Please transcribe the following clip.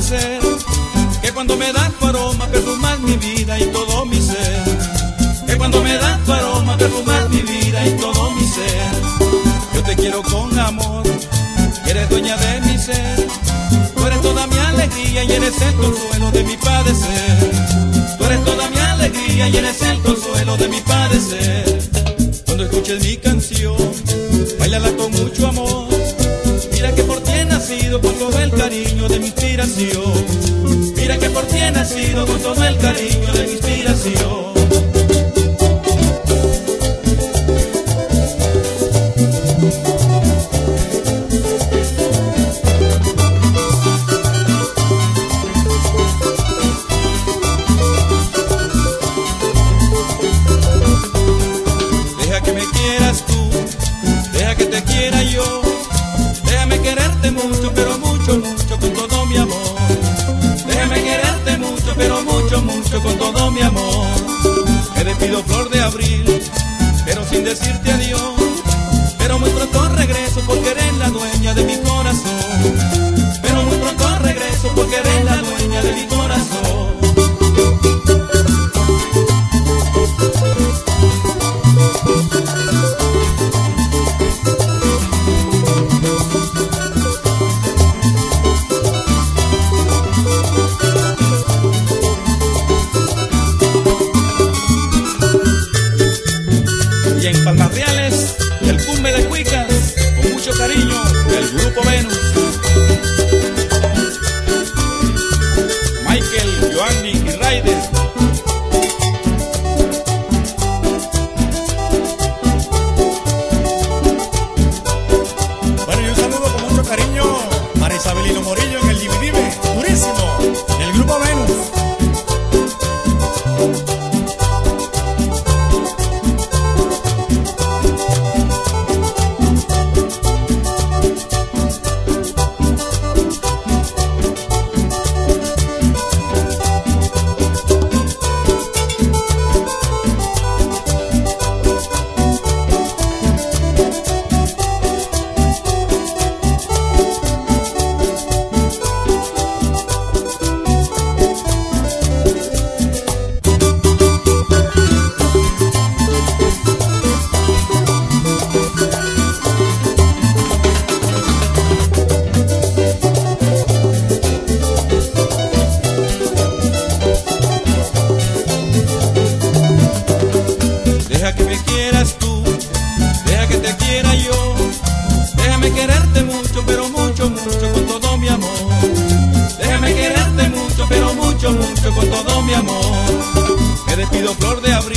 padecer, que cuando me das tu aroma perfumas mi vida y todo mi ser, que cuando me das tu aroma perfumas mi vida y todo mi ser. Yo te quiero con amor, eres dueña de mi ser, tú eres toda mi alegría y eres el consuelo de mi padecer. Tú eres toda mi alegría y eres el consuelo de mi padecer. Cuando escuches mi canción, báilala con mucho amor. Mira que por ti he nacido con todo el cariño de mi inspiración. Mira que por ti he nacido con todo el cariño de mi inspiración. Deja que me quieras tú, deja que te quiera yo. Déjame quererte mucho, pero mucho, mucho, con todo mi amor. Déjame quererte mucho, pero mucho, mucho, con todo mi amor. Te despido flor de abril, pero sin decirte adiós. Pero muy pronto regreso porque eres la dueña de mi corazón. Pero muy pronto regreso porque eres la dueña de mi corazón. Y en Palmas Reales, el cumbe de Cuicas, con mucho cariño, del Grupo Venus. Michael, Joanny y Raider. Bueno, y un saludo con mucho cariño para Isabelino Morillo en el Dividive, durísimo, del Grupo Venus. Deja que me quieras tú, deja que te quiera yo. Déjame quererte mucho, pero mucho, mucho, con todo mi amor. Déjame quererte mucho, pero mucho, mucho, con todo mi amor. Me despido flor de abril.